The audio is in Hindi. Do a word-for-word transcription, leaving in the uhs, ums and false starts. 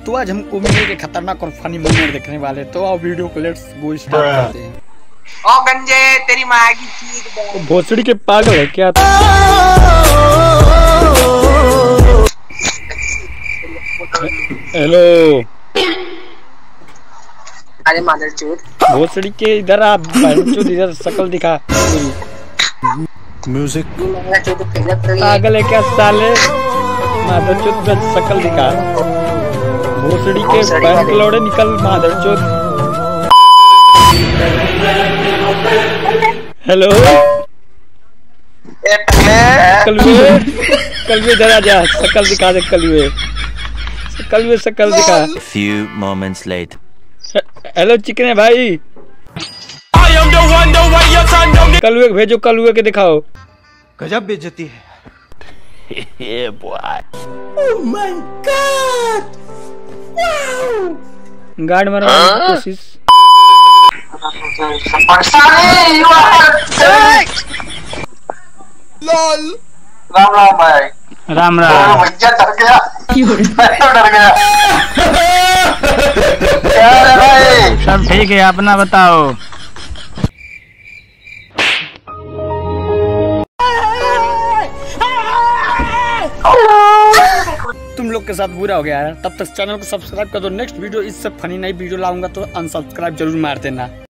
तो आज हम उम्मीद के खतरनाक और फनी मोमेंट देखने वाले, तो आओ वीडियो को लेट्स गो स्टार्ट करते हैं। ओ गंजे तेरी माँ की चीज भोसड़ी के पागल है क्या? हेलो अरे मादरचोद भोसड़ी के इधर आप बहनचोद इधर शक्ल दिखा। म्यूजिक पागल है क्या साले? मादरचोद का शक्ल दिखा। भोसड़ी के बहन के लौड़े निकल मादरचोद। हेलो कलवे कलवे इधर आ जा, शक्ल दिखा दे कलवे। कलवे शक्ल दिखा। A few moments later. Hello चिकने भाई, कलवे के भेजो, कलवे के दिखाओ। गजब बेइज्जती है। Yeah, boy. Oh my God! Wow! Guard मारने की कोशिश। लॉल राम राम भाई। राम राम। भैया डर गया, मैं डर गया। क्या है भाई? सब ठीक है, अपना बताओ। तुम लोग के साथ बुरा हो गया है, तब तक चैनल को सब्सक्राइब कर दो। नेक्स्ट वीडियो इससे फनी नई वीडियो लाऊंगा तो अनसब्सक्राइब जरूर मार देना।